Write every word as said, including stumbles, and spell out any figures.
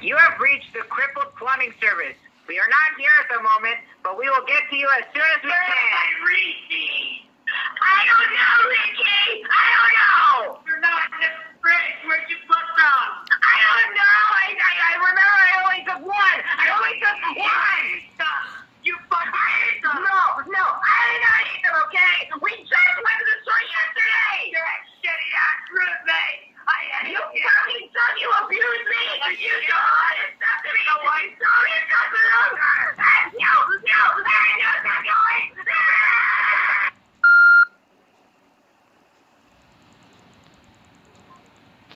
You have reached the Crippled Plumbing Service. We are not here at the moment, but we will get to you as soon as we Where can. am I reaching? I don't know, Ricky! I don't know! You're not in the fridge. Where'd you put them? I don't know! I, I, I remember I only took one! I only took one! Stop! You fucking ate them! No, no, I did not eat them, okay? We just went to the store yesterday! You're a shitty ass roommate! I hate You you! fucking son, you abused me! You don't